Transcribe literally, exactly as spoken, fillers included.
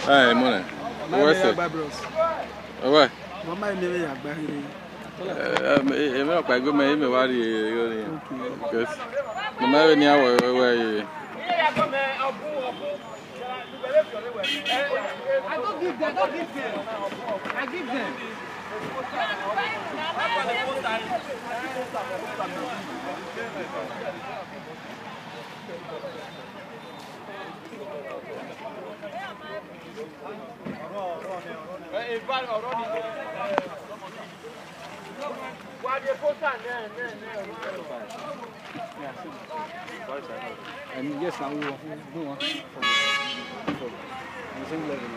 Hey, money. What's it? What? Mama is never a barrier. I'm not quite good, maybe worry because no matter any hour where I don't give them, don't give them. I give them. And yes, I will do one. The same level.